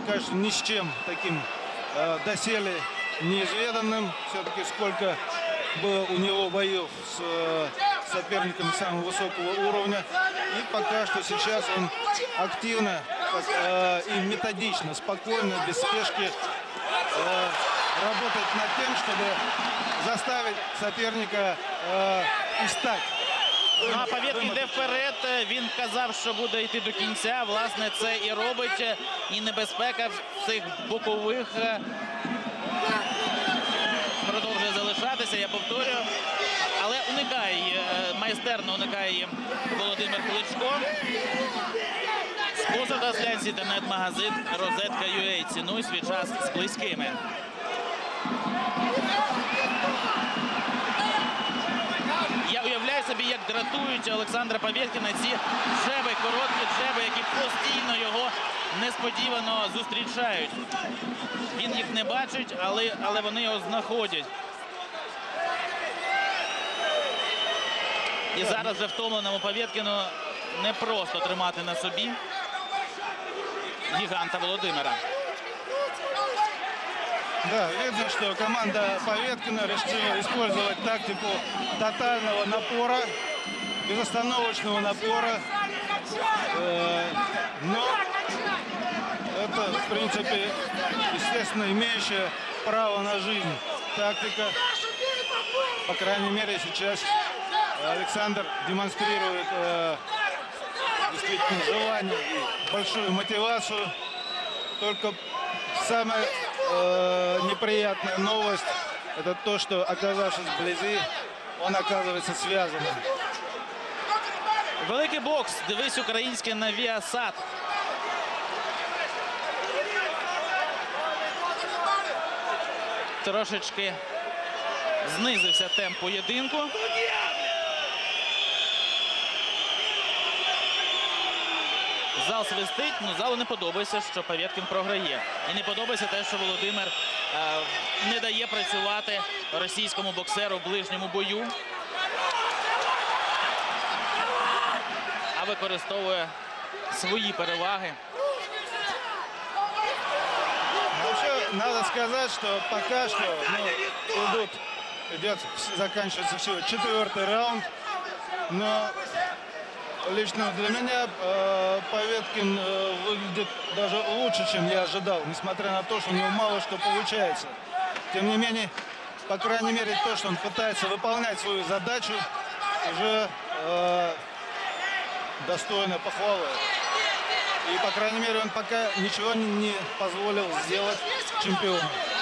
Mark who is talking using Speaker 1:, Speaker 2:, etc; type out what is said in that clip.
Speaker 1: пока что ни с чем таким доселе неизведанным. Все-таки сколько было у него боев с соперниками самого высокого уровня. И пока что сейчас он активно и методично, спокойно, без спешки работает над тем, чтобы заставить соперника устать.
Speaker 2: Ну, а Поветкін йде вперед, він казав, що буде йти до кінця, власне, це і робить, і небезпека в цих бокових продовжує залишатися, я повторюю, але уникає, майстерно уникає Володимир Кличко. Спонсор трансляції інтернет-магазин Розетка.ua. Цінуй свій час з близькими. Я уявляю собі, як дратують Олександра Поветкіна ці джеби, короткі джеби, які постійно його несподівано зустрічають. Він їх не бачить, але вони його знаходять. І зараз вже втомленому Поветкіну не просто тримати на собі гіганта Володимира.
Speaker 1: Да, видно, что команда Поветкина решила использовать тактику тотального напора, безостановочного напора. Но это, в принципе, естественно, имеющая право на жизнь тактика. По крайней мере, сейчас Александр демонстрирует действительно желание и большую мотивацию. Только самое неприятная новость — это то, что, оказавшись вблизи, он оказывается связанным.
Speaker 2: Великий бокс. Дивись українське на Віасат. Трошечки знизився темп поєдинку. Зал свистить, але залу не подобається, що Поветкін програє. І не подобається те, що Володимир не дає працювати російському боксеру в ближньому бою, а використовує свої переваги.
Speaker 1: Вообще, надо сказать, что пока что заканчивается всего 4-й раунд, но лично для меня Поветкин выглядит даже лучше, чем я ожидал, несмотря на то, что у него мало что получается. Тем не менее, по крайней мере, то, что он пытается выполнять свою задачу, уже достойно похвалы. И, по крайней мере, он пока ничего не позволил сделать чемпиону.